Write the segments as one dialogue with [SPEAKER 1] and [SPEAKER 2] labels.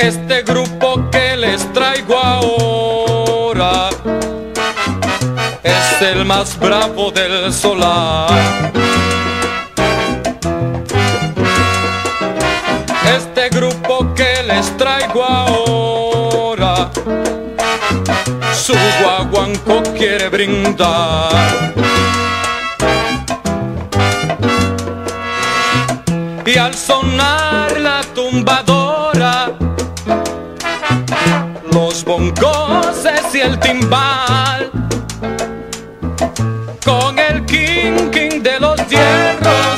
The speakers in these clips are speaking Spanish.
[SPEAKER 1] Este grupo que les traigo ahora es el más bravo del solar. Este grupo que les traigo ahora su guaguancó quiere brindar. Y al sonar la tumbadora, los bongos y el timbal, con el king de los hierros,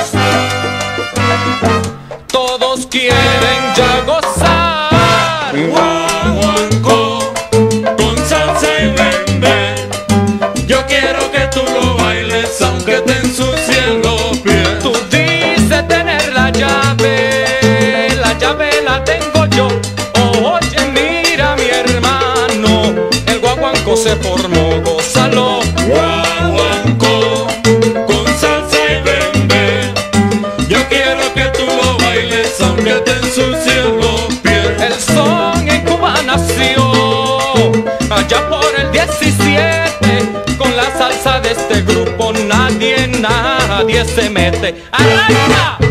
[SPEAKER 1] todos quieren ya gozar.
[SPEAKER 2] Guaguancó con salsa y bembé, yo quiero que tú lo bailes aunque te ensucien los pies.
[SPEAKER 1] Tú dices tener la llave la tengo yo. Oye, mira mi hermano, el guaguancó se formó, gózalo.
[SPEAKER 2] Guaguancó con salsa y bembé, yo quiero que tú lo bailes aunque te ensucien los pies.
[SPEAKER 1] El son en Cuba nació allá por el 17. Con la salsa de este grupo nadie se mete. ¡Arranca!